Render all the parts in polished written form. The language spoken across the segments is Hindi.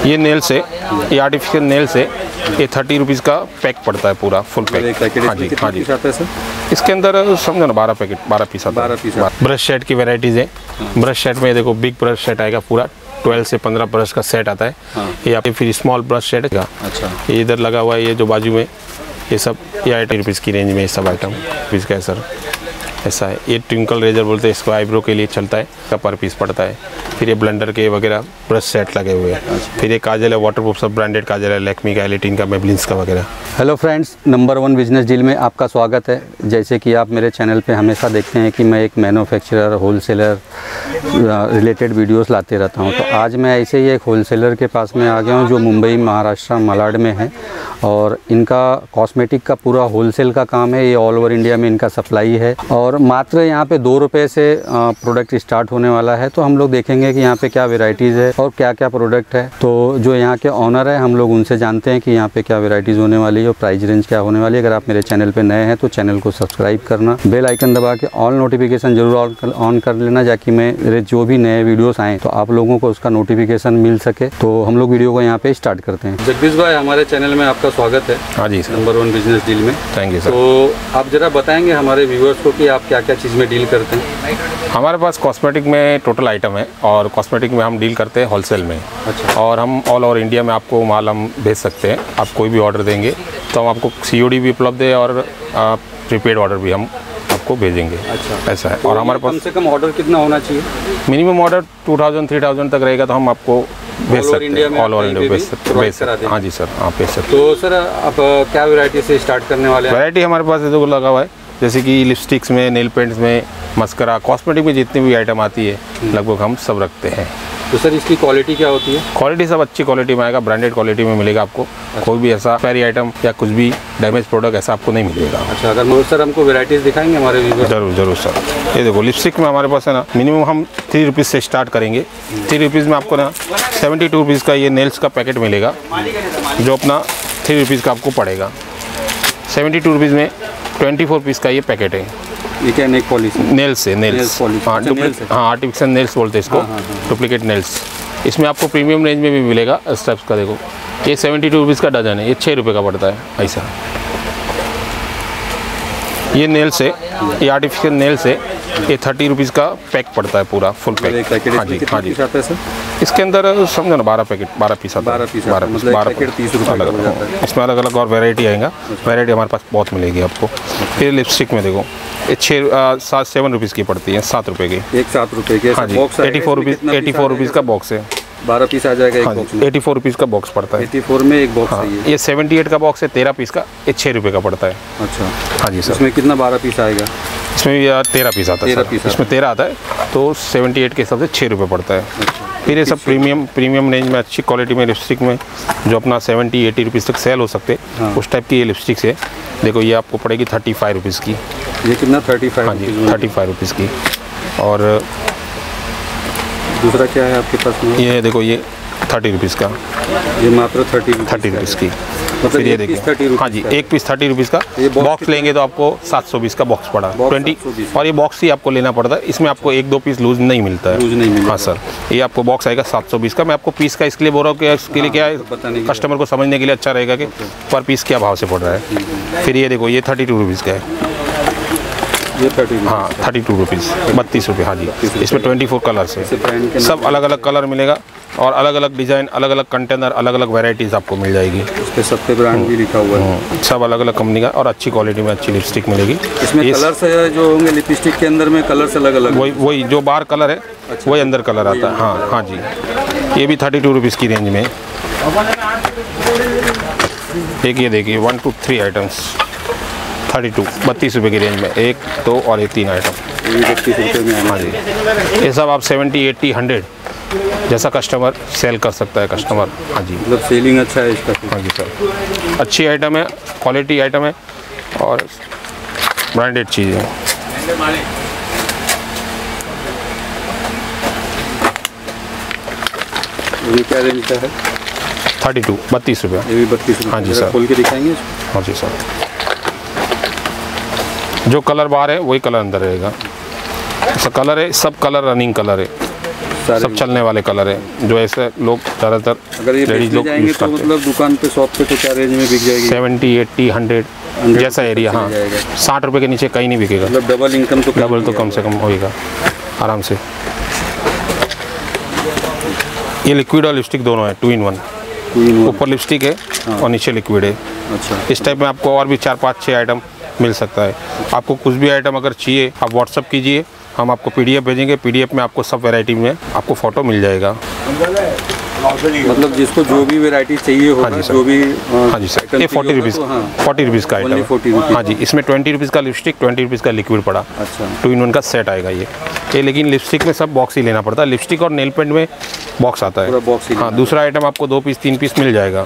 ये नेल्स है, ये आर्टिफिशियल नेल्स है। ये 30 रुपीज़ का पैक पड़ता है, पूरा फुल पैक। हाँ जी, हाँ जी। इसके अंदर समझो ना 12 पैकेट, 12 पीस आता है। ब्रश सेट की वेराइटीज़ है। ब्रश सेट में देखो बिग ब्रश सेट आएगा, पूरा 12 से 15 ब्रश का सेट आता है। ये आपके फिर स्मॉल ब्रश सेट है। अच्छा, ये इधर लगा हुआ है, ये जो बाजू में ये सब, ये 80 रुपीज़ की रेंज में ये सब आइटम पीस का है सर। ऐसा है। ये ट्विंकल रेजर बोलते हैं इसको, आईब्रो के लिए चलता है, का पर पीस पड़ता है। फिर ये ब्लेंडर के वगैरह ब्रश सेट लगे हुए हैं। फिर ये काजल है, वाटरप्रूफ सब ब्रांडेड काजल है, लैक्मी का, एलिटिन का, मेबलिन्स का वगैरह। Hello friends, number 1 business deal में आपका स्वागत है। जैसे कि आप मेरे चैनल पे हमेशा देखते हैं कि मैं एक मैन्युफैक्चरर, होलसेलर रिलेटेड वीडियोस लाते रहता हूं। तो आज मैं ऐसे ही एक होलसेलर के पास में आ गया हूं जो मुंबई, महाराष्ट्र, मालाड में है। और इनका कॉस्मेटिक का पूरा होलसेल का काम है। ये ऑल ओवर इंडिया में इनका सप्लाई है और मात्र यहाँ पे 2 रुपये से प्रोडक्ट स्टार्ट होने वाला है। तो हम लोग देखेंगे कि यहाँ पे क्या वेराइटीज़ है और क्या क्या प्रोडक्ट है। तो जो यहाँ के ऑनर है, हम लोग उनसे जानते हैं कि यहाँ पे क्या वेराइटीज़ होने वाली है और प्राइस रेंज क्या होने वाली है। अगर आप मेरे चैनल पे नए हैं तो चैनल को सब्सक्राइब करना, बेल आइकन दबा के ऑल नोटिफिकेशन जरूर ऑन कर लेना, ताकि मेरे जो भी नए वीडियोस आएँ तो आप लोगों को उसका नोटिफिकेशन मिल सके। तो हम लोग वीडियो को यहाँ पे स्टार्ट करते हैं। जगदीश भाई, हमारे चैनल में आपका स्वागत है। हाँ जी सर, नंबर 1 बिजनेस डील में। Thank you sir. तो आप जरा बताएंगे हमारे व्यूअर्स को कि आप क्या क्या चीज़ में डील करते हैं। हमारे पास कॉस्मेटिक में टोटल आइटम है और कॉस्मेटिक में हम डील करते हैं होलसेल में। अच्छा। और हम ऑल ओवर इंडिया में आपको माल हम भेज सकते हैं। आप कोई भी ऑर्डर देंगे तो हम आपको COD भी उपलब्ध है और प्रीपेड ऑर्डर भी हम आपको भेजेंगे। अच्छा, ऐसा है। तो और हमारे पास कम से कम ऑर्डर कितना होना चाहिए? मिनिमम ऑर्डर 2000-3000 तक रहेगा तो हम आपको भेज सकते हैं। ऑल ओवर इंडिया भेज सकते हैं। हाँ जी सर, आप भेज सकते हैं। तो सर आप क्या वैरायटी से स्टार्ट करने वाले हैं? वैरायटी हमारे पास जो लगा हुआ है, जैसे कि लिपस्टिक्स में, नेल पेंट्स में, मस्करा, कॉस्मेटिक में जितनी भी आइटम आती है लगभग हम सब रखते हैं। तो सर इसकी क्वालिटी क्या होती है? क्वालिटी सब अच्छी क्वालिटी में आएगा, ब्रांडेड क्वालिटी में मिलेगा आपको। अच्छा। कोई भी ऐसा एक्सपायरी आइटम या कुछ भी डैमेज प्रोडक्ट ऐसा आपको नहीं मिलेगा। अच्छा, अगर सर हमको वेराइटीज़ दिखाएंगे हमारे व्यूअर्स? जरूर जरूर सर। ये देखो लिपस्टिक में हमारे पास है ना, मिनिमम हम 3 रुपीज़ से स्टार्ट करेंगे। 3 रुपीज़ में आपको ना 72 रुपीज़ का ये नेल्स का पैकेट मिलेगा, जो अपना 3 रुपीज़ का आपको पड़ेगा। 72 रुपीज़ में 24 पीस का ये पैकेट है। ये क्या नेल पॉलिश? नेल्स है, नेल्स। हाँ, आर्टिफिशियल नेल्स बोलते हैं इसको, डुप्लीकेट नेल्स। इसमें आपको प्रीमियम रेंज में भी मिलेगा इस टाइप्स का। देखो ये 72 रुपीज़ का डजन है, ये 6 रुपये का पड़ता है ऐसा। ये नेल्स है, ये आर्टिफिशियल नेल्स है। ये 30 रुपीज़ का पैक पड़ता है, पूरा फुल पैक। हाँ जी, हाँ जी। इसके अंदर समझो ना 12 पैकेट, 12 पीस आता है। 12 पीस, 12 पैकेट 30 रुपये। इसमें अलग अलग और वेराइटी आएगा। वेराइटी हमारे पास बहुत मिलेगी आपको। फिर लिपस्टिक में देखो ये 7 रुपीज़ की पड़ती है, 7 रुपये की। एक 7 रुपये की। हाँ जी, 84 रुपीज़ का बॉक्स है। 12 पीस आ जाएगा एक बॉक्स में। 84 रुपीज़ का बॉक्स पड़ता है। 84 में एक बॉक्स है। ये 78 का बॉक्स है, 13 पीस का, ये 6 रुपये का पड़ता है। अच्छा। हाँ जी सर। इसमें कितना 12 पीस आएगा? इसमें 13 पीस आता है। 13 पीस इसमें 13 आता है, तो 78 के हिसाब से 6 रुपये पड़ता है। अच्छा। फिर ये सब प्रीमियम रेंज में अच्छी क्वालिटी में लिपस्टिक में जो अपना 70-80 रुपीज़ तक सेल हो सकते हैं, उस टाइप की ये लिपस्टिक्स है। देखो ये आपको पड़ेगी 35 रुपीज़ की। ये कितना? 35? हाँ जी, 35 रुपीज़ की। और दूसरा क्या है आपके पास में? ये देखो ये 30 रुपीज़ का। ये मात्र 30 रुपीज़ की। मतलब फिर ये देखिए, हाँ जी, एक पीस 30 रुपीज़ का। बॉक्स लेंगे तो आपको 720 का बॉक्स पड़ा, 20। और ये बॉक्स ही आपको लेना पड़ता है, इसमें आपको 1-2 पीस लूज नहीं मिलता है। हाँ सर, ये आपको बॉक्स आएगा 720 का। मैं आपको पीस का इसलिए बोल रहा हूँ कि इसके लिए क्या है, कस्टमर को समझने के लिए अच्छा रहेगा कि पर पीस क्या भाव से पड़ रहा है। फिर ये देखो ये 32 रुपीज़ का है। ये 30? हाँ, 32 रुपीज़, 32 रुपये। हाँ जी, इसमें 24 कलर्स है। सब अलग अलग कलर मिलेगा और अलग अलग डिज़ाइन, अलग अलग कंटेनर, अलग अलग वेराइटीज़ आपको मिल जाएगी। उस पे सब पे ब्रांड भी लिखा हुआ है। सब अलग अलग कंपनी का और अच्छी क्वालिटी में अच्छी लिपस्टिक मिलेगी। इसमें कलर्स जो होंगे लिपस्टिक के अंदर में, कलर्स अलग अलग? वही जो बाहर कलर है। अच्छा। वही अंदर कलर आता है। हाँ हाँ जी, ये भी 32 रुपीज़ की रेंज में। एक ये देखिए 1 to 3 आइटम्स, 32 रुपये की रेंज में, 1, 2 और ये 3 आइटम। 32 रुपये में। हाँ जी, ये सब आप 70, 80, 100 जैसा कस्टमर सेल कर सकता है कस्टमर। हाँ जी, मतलब सेलिंग अच्छा है इसका। हाँ जी सर, अच्छी आइटम है, क्वालिटी आइटम है और ब्रांडेड चीज़ है। ये क्या रेंज का है? 32 रुपये। ये भी 32 रुपये। हाँ जी सर, खोल के दिखाएंगे? हाँ जी सर। जो कलर बाहर है वही कलर अंदर रहेगा। ऐसा कलर है, सब कलर रनिंग कलर है। सब चलने वाले कलर है जो ऐसे लोग ज़्यादातर अगर ये लेडीज लोग जाएंगे तो मतलब दुकान पे शॉप पे तो क्या रेंज में बिक जाएगी? 70, 80, 100 जैसा एरिया। हाँ 60 रुपये के नीचे कहीं नहीं बिकेगा। मतलब डबल इनकम तो डबल तो कम से कम होएगा आराम से। ये लिक्विड और लिपस्टिक दोनों है, 2 in 1। ऊपर लिपस्टिक है और नीचे लिक्विड है। अच्छा, इस टाइप में आपको और भी 4, 5, 6 आइटम मिल सकता है। आपको कुछ भी आइटम अगर चाहिए आप व्हाट्सअप कीजिए, हम आपको PDF भेजेंगे। PDF में आपको सब वैरायटी में आपको फ़ोटो मिल जाएगा। मतलब जिसको जो भी वैरायटी चाहिए होगा, जो भी हाँ जी सर। ये 40 रुपीज़, 40 रुपीज़ का आइटम है। हाँ जी, इसमें 20 रुपीज़ का लिपस्टिक, 20 रुपीज़ का लिक्विड पड़ा। अच्छा, 2 in 1 का सेट आएगा ये लेकिन लिपस्टिक में सब बॉक्स ही लेना पड़ता है। लिपस्टिक और नेल पेंट में बॉक्स आता है। बॉक्स ही। हाँ, दूसरा आइटम आपको 2 पीस 3 पीस मिल जाएगा।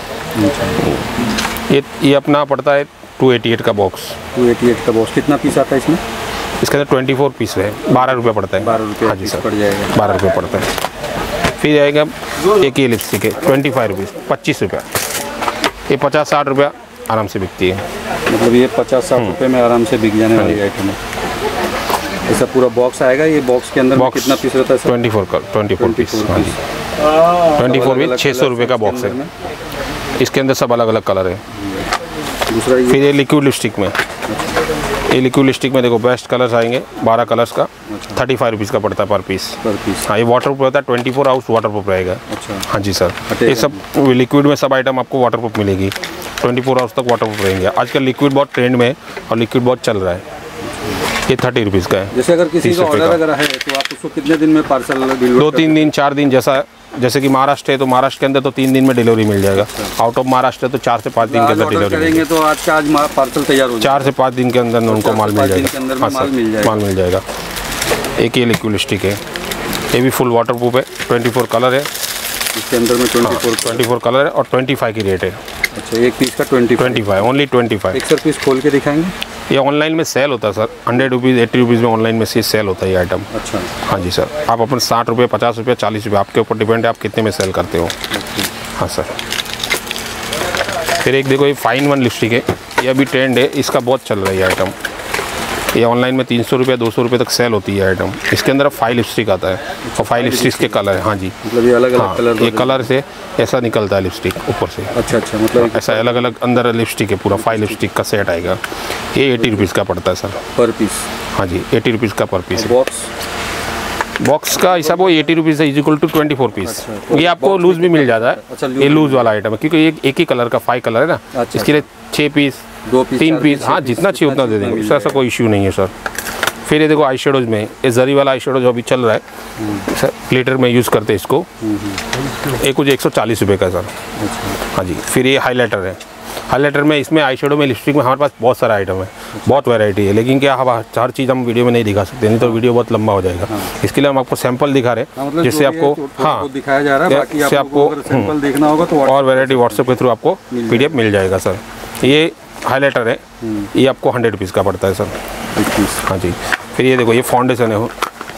ये अपना पड़ता है 288 का बॉक्स। 288 का बॉक्स कितना पीस आता है इसमें? इसके अंदर 24 पीस है, 12 रुपये पड़ता है। 12 रुपये? हाँ जी सर, पड़ जाएगा। 12 रुपये पड़ता है। फिर आएगा एक ये लिपस्टिक है 25 रुपीज़, 25 रुपये। ये 50-60 रुपया आराम से बिकती है। मतलब ये 50-60 रुपये में आराम से बिक जाने वाली आइटम है। ऐसा पूरा बॉक्स आएगा। ये बॉक्स के अंदर कितना पीस रहता है सर? 24 पीस। हाँ जी, 24 भी 600 रुपये का बॉक्स है। इसके अंदर सब अलग अलग कलर है। दूसरा फिर ये लिक्विड लिपस्टिक में, ये लिक्विड लिपस्टिक में देखो बेस्ट कलर्स आएंगे 12 कलर्स का। 35 रुपीज़ का पड़ता है पर पीस। हाँ, ये वाटरप्रूफ रहता है, 24 आवर्स वाटरप्रूफ रहेगा। अच्छा, हाँ जी सर। ये सब लिक्विड में सब आइटम आपको वाटरप्रूफ मिलेगी, 24 आवर्स तक वाटरप्रूफ रहेंगे। आजकल लिक्विड बहुत ट्रेंड में है और लिक्विड बहुत चल रहा है। ये 30 रुपीज़ का है। जैसे अगर किसी का ऑर्डर अगर है तो आप उसको कितने दिन में पार्सल डिलीवर? 2-3 दिन 4 दिन जैसे कि महाराष्ट्र है तो महाराष्ट्र के अंदर तो 3 दिन में डिलीवरी मिल जाएगा। आउट ऑफ महाराष्ट्र है तो 4 से 5 दिन के अंदर डिलीवरी करेंगे तो आज पार्सल तैयार हो जाएगा। 4 से 5 दिन के अंदर उनको माल मिल जाएगा। हाँ सर, माल मिल जाएगा। एक ये लिक्विड लिपस्टिक है, ये भी फुल वाटर प्रूफ है, 24 कलर है इसके अंदर में। 24 कलर है और 25 की रेट है। अच्छा, एक पीस का 25 ओनली 25। एक सर पीस खोल के दिखाएंगे। ये ऑनलाइन में सेल होता है सर, 100 रुपीज़ 80 रुपीज़ में ऑनलाइन में सेल होता है ये आइटम। अच्छा, हाँ जी सर। आप अपन 60 रुपये 50 रुपये 40 रुपये आपके ऊपर डिपेंड है आप कितने में सेल करते हो। हाँ सर। फिर एक देखो ये 5 in 1 लिपस्टिक है, ये अभी ट्रेंड है, इसका बहुत चल रहा है ये आइटम। ये ऑनलाइन में 300 रुपये 200 रुपये तक सेल होती है आइटम। इसके अंदर 5 लिपस्टिक आता है और 5 लिपस्टिक के कलर है। हाँ जी, मतलब ये अलग अलग कलर, ये कलर से ऐसा निकलता है लिपस्टिक ऊपर से। अच्छा, मतलब ऐसा अलग अलग अंदर लिपस्टिक है पूरा। 5 लिपस्टिक का सेट आएगा। ये 80 रुपीज़ का पड़ता है सर पर पीस। हाँ जी, 80 रुपीज़ का पर पीस। बॉक्स का हिसाब वो 80 रुपीज़ है, इक्वल टू 24 पीस। ये आपको लूज़ भी मिल जाता है। अच्छा, ये लूज़ वाला आइटम है क्योंकि ये एक ही कलर का 5 कलर है ना। अच्छा, इसके लिए 6 पीस 2 पीस 3 पीस, हाँ जितना चाहिए उतना दे देंगे, उससे ऐसा कोई इश्यू नहीं है सर। फिर ये देखो आई शेडोज़ में, ये जरी वाला आई शेडो जो अभी चल रहा है सर, ग्लिटर में यूज़ करते हैं इसको। ये कुछ 140 रुपये का सर। हाँ जी। फिर ये हाईलाइटर है। हाईलाइटर में, इसमें आई शेडो में, लिपस्टिक में हमारे पास बहुत सारा आइटम है, बहुत वैरायटी है। लेकिन क्या हम हर चीज़ हम वीडियो में नहीं दिखा सकते, नहीं तो वीडियो बहुत लंबा हो जाएगा। इसके लिए हम आपको सैंपल दिखा रहे हैं जिससे आपको दिखाया जा रहा है। बाकी आपको सैंपल देखना होगा तो और वैरायटी व्हाट्सएप के थ्रू आपको PDF मिल जाएगा सर। ये हाईलाइटर है, ये आपको 100 रुपीज़ का पड़ता है सर। हाँ जी। फिर ये देखो ये फाउंडेशन है,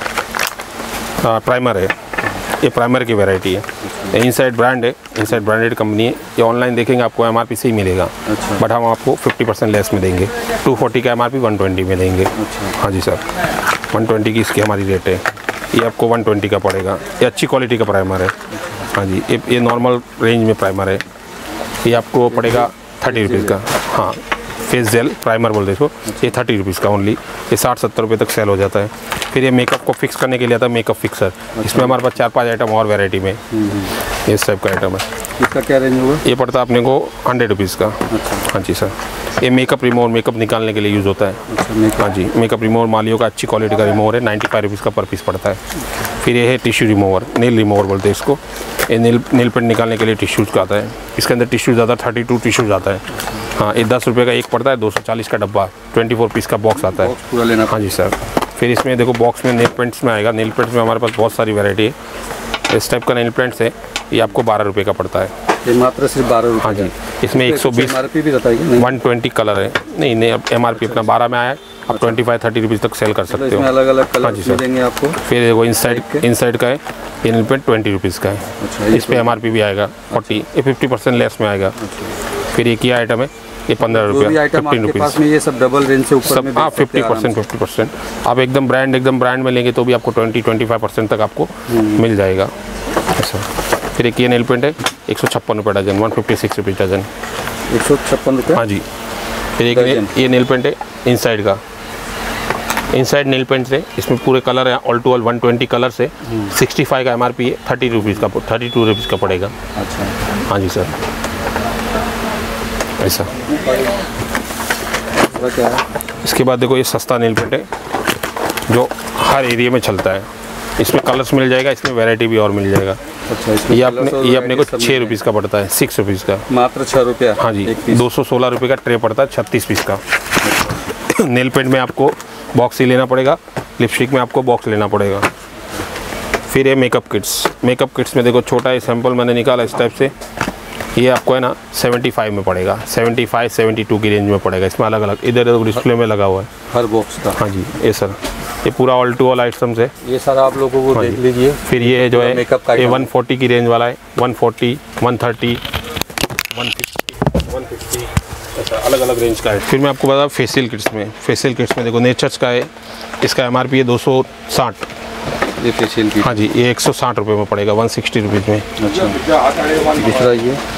प्राइमर है, ये प्राइमर की वैरायटी है। इनसाइड ब्रांड है, इनसाइड ब्रांडेड कंपनी है। ये ऑनलाइन देखेंगे आपको MRP से ही मिलेगा। अच्छा। बट हम आपको 50% लेस में देंगे। 240 का MRP 120 में देंगे। अच्छा। हाँ जी सर, 120 की इसकी हमारी रेट है। ये आपको 120 का पड़ेगा। ये अच्छी क्वालिटी का प्राइमर है। हाँ जी, ये नॉर्मल रेंज में प्राइमर है। ये आपको पड़ेगा 30 रुपीज़ का। हाँ, फेस जेल प्राइमर बोलते हैं इसको। ये 30 रुपीज़ का ओनली। ये 60-70 रुपये तक सेल हो जाता है। फिर ये मेकअप को फिक्स करने के लिए आता है मेकअप फिक्सर। इसमें हमारे पास 4-5 आइटम और वैरायटी में इस टाइप का आइटम है। इसका क्या रेंज होगा? ये पड़ता है अपने को 100 रुपीज़ का। हाँ जी सर। ये मेकअप रिमूवर, मेकअप निकालने के लिए यूज़ होता है। हाँ जी, मेकअप रिमूवर मालियो का अच्छी क्वालिटी का रिमूवर है, 95 रुपीज़ का पर पीस पड़ता है। फिर ये है टिश्यू रिमूवर, नेल रिमूवर बोलते हैं इसको। ये नेल पेंट निकालने के लिए टिश्यूज़ का आता है। इसके अंदर टिश्यूज़ आता है, 32 टिश्यूज़ आता है। हाँ, ये 10 रुपये का एक पड़ता है, 240 का डब्बा, 24 पीस का बॉक्स आता है। पूरा लेना। हाँ जी सर। फिर इसमें देखो बॉक्स में नेल पेंट्स में आएगा। नेल पेंट्स में हमारे पास बहुत सारी वैरायटी है। इस टाइप का नेल पेंट्स है, ये आपको 12 रुपये का पड़ता है। ये मात्र सिर्फ 12 रुपये? हाँ जी। इसमें 120 MRP भी बताइए। 120 कलर है। नहीं, अब MRP अपना 12 में आया है, आप 25-30 रुपीज़ तक सेल कर सकते हो। अलग अलग कलर देंगे आपको। फिर वो इनसाइड का है, ये नेल पेंट 20 रुपीज़ का है। इस पर MRP भी आएगा 40, ये 50% लेस में आएगा। फिर एक ही आइटम है, ये 15 रुपया, 15 रुपीज़ में। ये सब डबल रेंज से ऊपर में हाँ 50%। आप एकदम ब्रांड में लेंगे तो भी आपको 20-25% तक आपको मिल जाएगा ऐसा। फिर एक ये नेल पेंट है 156 रुपये डजन, 156 रुपीज़ डजन, 156 रुपये। हाँ जी। फिर एक ये नेल पेंट है इनसाइड का, इनसाइड नेल पेंट से इसमें पूरे कलर है ऑल टू ऑल 120 कलर से 65 का MRP है, 30 रुपीज़ का 32 रुपीज़ का पड़ेगा। अच्छा हाँ जी सर ऐसा। क्या है इसके बाद देखो ये सस्ता नेल पेंट है जो हर एरिया में चलता है, इसमें कलर्स मिल जाएगा, इसमें वैरायटी भी और मिल जाएगा। अच्छा ये अपने को 6 रुपीज़ का पड़ता है, 6 रुपीज़ का, मात्र 6 रुपया। हाँ जी। 216 रुपये का ट्रे पड़ता है 36 पीस का। नेल पेंट में आपको बॉक्स ही लेना पड़ेगा, लिपस्टिक में आपको बॉक्स लेना पड़ेगा। फिर ये मेकअप किट्स में देखो छोटा ये सैंपल मैंने निकाला इस टाइप से, ये आपको है ना 75 में पड़ेगा, 75-72 की रेंज में पड़ेगा। इसमें अलग अलग इधर डिस्प्ले में लगा हुआ है हर बॉक्स का। हाँ जी ये सर, ये पूरा ऑल टू ऑल आइटम्स है ये सारा आप लोगों को देख लीजिए। फिर ये जो है मेकअप ये 140 की रेंज वाला है, 140, 130, 150 ऐसा अलग अलग रेंज का है। फिर मैं आपको बता फेशियल किट्स में देखो नेचर्स का है, इसका MRP है 260। ये फेशियल किट, हाँ जी ये 160 रुपये में पड़ेगा, 160 रुपीज़ में। अच्छा दूसरा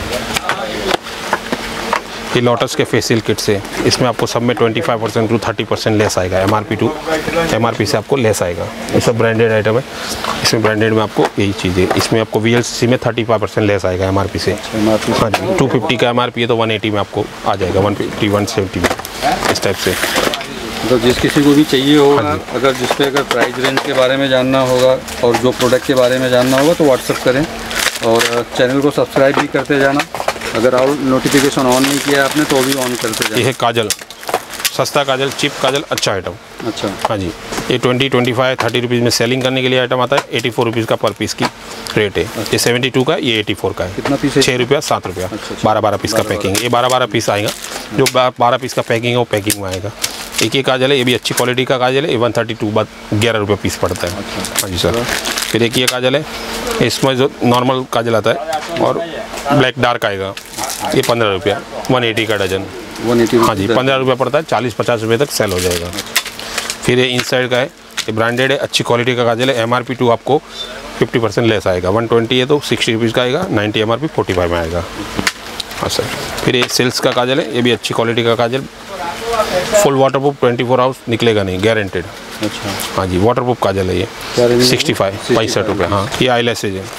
ये लोटस के फेशियल किट्स है, इसमें आपको सब में 25% to 30% लेस आएगा, MRP से आपको लेस आएगा। ये सब ब्रांडेड आइटम है, इसमें ब्रांडेड में आपको यही चीज़ है, इसमें आपको VLCC में 35% लेस आएगा MRP से। हाँ जी 250 का MRP है तो 180 में आपको आ जाएगा, 150, 170 में इस टाइप से। तो जिस किसी को भी चाहिए होगा, अगर जिस पे अगर प्राइस रेंज के बारे में जानना होगा और जो प्रोडक्ट के बारे में जानना होगा तो व्हाट्सअप करें और चैनल को सब्सक्राइब भी करते जाना। अगर और नोटिफिकेशन ऑन नहीं किया आपने तो भी ऑन करते जाना। ये है काजल, सस्ता काजल, चिप काजल, अच्छा आइटम। अच्छा हाँ जी ये 20, 25, 30 रुपीज़ में सेलिंग करने के लिए आइटम आता है। 84 रुपीज़ का पर पीस की रेट है। ये 72 का, ये 84 का है। कितना पीस है? 6 रुपया 7 रुपया। अच्छा, 12 पीस का पैकिंग, ये 12 पीस आएगा। जो 12 पीस का पैकिंग है वो पैकिंग में आएगा। एक ये काजल है, ये भी अच्छी क्वालिटी का काजल है, ये 132 बाद 11 रुपये पीस पड़ता है। हाँ जी सर। फिर एक ये काजल है, इसमें जो नॉर्मल काजल आता है और ब्लैक डार्क आएगा, ये 15 रुपया, 180 का डजन। 180 हाँ जी 15 रुपया पड़ता है, 40-50 रुपये तक सेल हो जाएगा। फिर ये इनसाइड का है, ये ब्रांडेड है, अच्छी क्वालिटी का काजल है। MRP 2 आपको 50% लेस आएगा, 120 है तो 60 रुपीज़ का आएगा, 90 MRP 45 में आएगा। हाँ सर। फिर ये सेल्स का काजल है, ये भी अच्छी क्वालिटी का काजल, फुल वाटरप्रूफ, 24 आवर्स निकलेगा नहीं, गारंटेड। अच्छा हाँ जी वाटरप्रूफ काजल है ये, 65 रुपये। हाँ ये आई लैसेज है,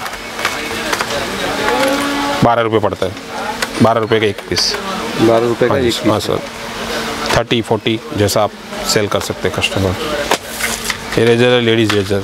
12 रुपये पड़ता है, 12 रुपये का एक पीस। 12 रुपये का एक पीस। हाँ सर 30-40 जैसा आप सेल कर सकते हैं कस्टमर। ये रेजर है, लेडीज़ रेजर।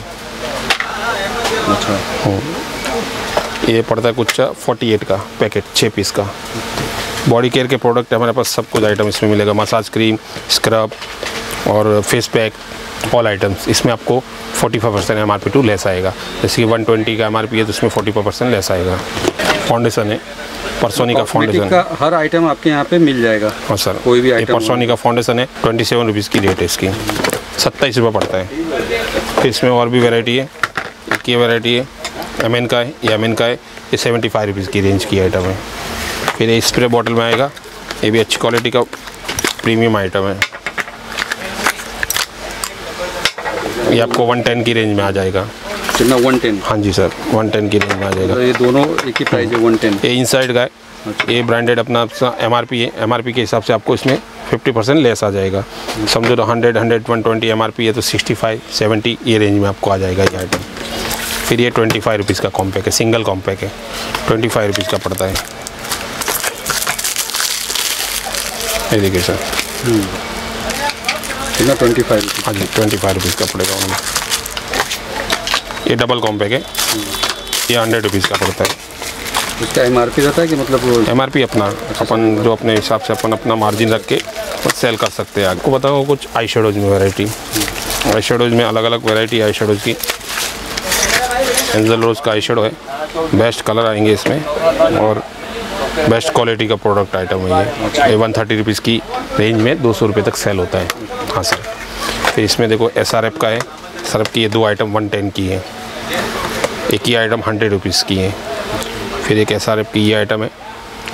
अच्छा ये पड़ता है कुछ 48 का पैकेट, 6 पीस का। बॉडी केयर के प्रोडक्ट है हमारे पास, सब कुछ आइटम इसमें मिलेगा, मसाज क्रीम, स्क्रब और फेस पैक, ऑल आइटम्स। इसमें आपको 45% MRP 2 लेस आएगा। जैसे कि 120 का MRP है तो उसमें 45% लेस आएगा। फाउंडेशन है, परसोनी का फाउंडेशन का हर आइटम आपके यहाँ पे मिल जाएगा। हाँ सर कोई भी आइटम। परसोनी का फाउंडेशन है, 27 रुपीज़ की रेट है इसकी, 27 रुपये पड़ता है। फिर इसमें और भी वैरायटी है, एक ये वैरायटी है MN का है, ये MN का है, ये 75 रुपीज़ की रेंज की आइटम है। फिर ये स्प्रे बॉटल में आएगा, ये भी अच्छी क्वालिटी का प्रीमियम आइटम है, ये आपको 110 की रेंज में आ जाएगा। कितना 110? हाँ जी सर 110 की रेंज में आ जाएगा। तो ये दोनों एक ही प्राइस है 110। ये इनसाइड का है, ये ब्रांडेड अपना MRP है, MRP के हिसाब से आपको इसमें 50% लेस आ जाएगा। समझो तो 100, 120 MRP है तो 65, 70 ये रेंज में आपको आ जाएगा ये आइटम। फिर ये 25 रुपीज़ का कॉम्पैक है, सिंगल कॉम्पैक है, 25 रुपीज़ का पड़ता है। ये देखिए सर कितना 25 रुपीज़? हाँ जी 25 रुपीज़ का पड़ेगा उनमें। ये डबल कॉम्पैक है, ये 100 रुपीज़ का पड़ता है। इसका MRP रहता है कि मतलब MRP अपना अपन जो अपने हिसाब से अपन अपना मार्जिन रख के सेल कर सकते हैं। आपको बताओ कुछ आई शेडोज़ में वैरायटी, आई शेडोज़ में अलग अलग वैरायटी आई शेडोज़ की। एंजल रोज़ का आई शेडो है, बेस्ट कलर आएंगे इसमें और बेस्ट क्वालिटी का प्रोडक्ट आइटम है ये 130 रुपीज़ की रेंज में 200 रुपये तक सेल होता है। हाँ सर। फिर इसमें देखो SRF का है, SRF की ये 2 आइटम 110 की है, एक ही आइटम 100 रुपीज़ की है। फिर एक SRF की ये आइटम है,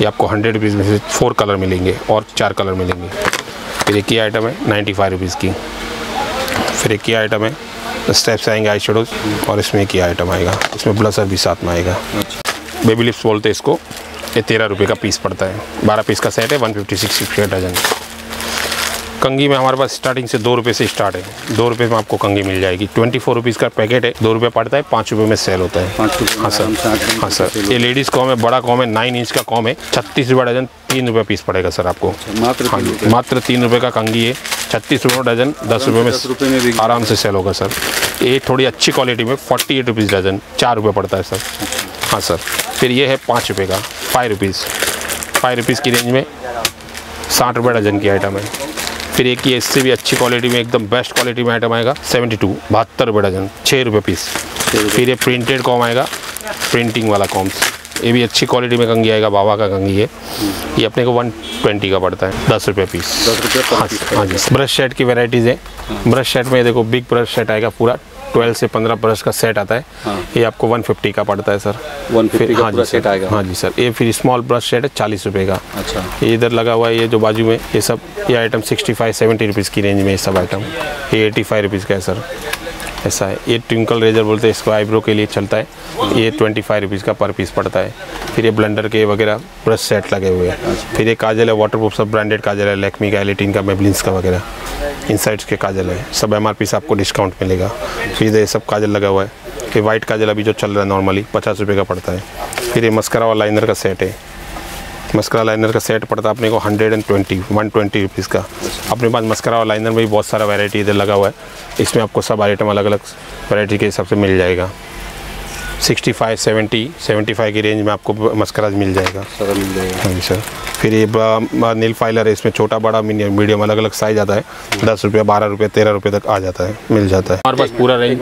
ये आपको 100 रुपीज़ में से 4 कलर मिलेंगे और 4 कलर मिलेंगे। फिर एक ये आइटम है 95 रुपीज़ की। फिर एक ये आइटम है स्टेप्स आएंगे आई शेडोज, और इसमें एक ये आइटम आएगा, इसमें ब्लशर भी साथ में आएगा। बेबी लिप्स बोलते हैं इसको। ये 13 रुपये का पीस पड़ता है, 12 पीस का सेट है, 156 रुपये का डजन। कंगी में हमारे पास स्टार्टिंग से 2 रुपये से स्टार्ट है, 2 रुपये में आपको कंगी मिल जाएगी। 24 रुपीज़ का पैकेट है, 2 रुपये पड़ता है, 5 रुपये में सेल होता है। हाँ सर, हाँ सर। ये लेडीज़ कॉम है, बड़ा कॉम है, 9 इंच का कॉम है, 36 रुपये डजन, 3 रुपये पीस पड़ेगा सर आपको। हाँ जी, मात्र 3 रुपये का कंगी है, 36 रुपये डजन, 10 रुपये में आराम से सेल होगा सर। ये थोड़ी अच्छी क्वालिटी में 48 रुपीज़ डजन, 4 रुपये पड़ता है सर। हाँ सर। फिर ये है 5 रुपये का, 5 रुपीज़ की रेंज में 60 रुपये डजन की आइटम है। फिर एक ये इससे भी अच्छी क्वालिटी में, एकदम बेस्ट क्वालिटी में आइटम आएगा 72 रुपये डजन, 6 रुपये पीस। फिर ये प्रिंटेड कॉम आएगा, प्रिंटिंग वाला कॉम्स, ये भी अच्छी क्वालिटी में कंगी आएगा, बाबा का कंगी है। ये अपने को 120 का पड़ता है, 10 रुपये पीस। 10 रुपये। हाँ जी। ब्रश सेट की वैराइटीज़ है। ब्रश सेट में देखो बिग ब्रश सेट आएगा, पूरा 12 से 15 ब्रश का सेट आता है। ये आपको 150 का पड़ता है सर। 150 का ब्रश सेट आएगा। हाँ जी सर। ये फिर स्मॉल ब्रश सेट है 40 रुपये का। अच्छा। ये इधर लगा हुआ है, ये जो बाजू में ये सब, ये आइटम 65-70 रुपीज़ की रेंज में ये सब आइटम। ये 85 रुपीज़ का है सर, ऐसा है। ये ट्विंकल रेजर बोलते हैं इसको, आईब्रो के लिए चलता है। ये 25 रुपीज़ का पर पीस पड़ता है। फिर ये ब्लेंडर के वगैरह ब्रश सेट लगे हुए हैं। फिर ये काजल है, वाटरप्रूफ, सब ब्रांडेड काजल है, लैक्मी का, एलिटिन का, मेबलिन्स का वगैरह, इनसाइड्स के काजल है, सब MRP से आपको डिस्काउंट मिलेगा। फिर ये सब काजल लगा हुआ है। ये वाइट काजल अभी जो चल रहा है नॉर्मली 50 रुपये का पड़ता है। फिर ये मस्करा और लाइनर का सेट है, मस्करा लाइनर का सेट पड़ता है अपने को 120 रुपीज़ का। अपने पास मस्करा और लाइनर में भी बहुत सारा वैरायटी इधर लगा हुआ है, इसमें आपको सब आइटम अलग अलग वैरायटी के हिसाब से मिल जाएगा। 65, 70, 75 की रेंज में आपको मस्करा मिल जाएगा। सारा मिल जाएगा। हाँ जी सर। फिर ये नील फाइलर है, इसमें छोटा बड़ा मीडियम अलग अलग साइज आता है, 10 रुपये, 12 रुपये, 13 रुपये तक आ जाता है, मिल जाता है। हमारे पास पूरा रेंज,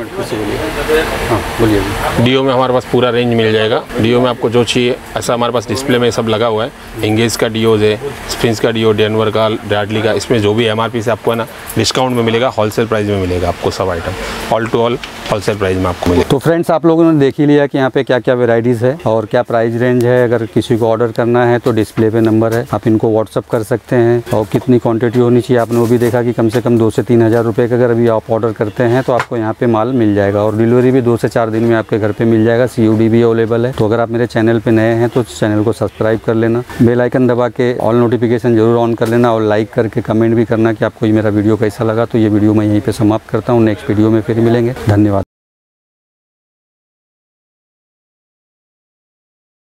बोलिए। डीओ में हमारे पास पूरा रेंज मिल जाएगा। डीओ में आपको जो चाहिए ऐसा हमारे पास डिस्प्ले में सब लगा हुआ है। इंगेज का डीओज है, स्प्रिंग्स का डीओ, डेनवर का, डैडली का, इसमें जो भी MRP से आपको है ना डिस्काउंट में मिलेगा, होलसेल प्राइस में मिलेगा आपको सब item, all to all wholesale price में आपको मिलेगा। तो फ्रेंड्स, आप लोगों ने देख ही लिया कि यहाँ पे क्या क्या वेराइटीज़ है और क्या प्राइस रेंज है। अगर किसी को ऑर्डर करना है तो डिस्प्ले पे नंबर है, आप इनको व्हाट्सअप कर सकते हैं। और कितनी क्वांटिटी होनी चाहिए आपने वो भी देखा कि कम से कम 2 से 3 हज़ार रुपये का अगर अभी आप ऑर्डर करते हैं तो आपको यहाँ पे माल मिल जाएगा। और डिलीवरी भी 2 से 4 दिन में आपके घर पे मिल जाएगा। COD भी अवेलेबल है। तो अगर आप मेरे चैनल पे नए हैं तो चैनल को सब्सक्राइब कर लेना, बेल आइकन दबा के ऑल नोटिफिकेशन जरूर ऑन कर लेना, और लाइक करके कमेंट भी करना कि आपको ये मेरा वीडियो कैसा लगा। तो ये वीडियो मैं यहीं पर समाप्त करता हूँ, नेक्स्ट वीडियो में फिर मिलेंगे। धन्यवाद।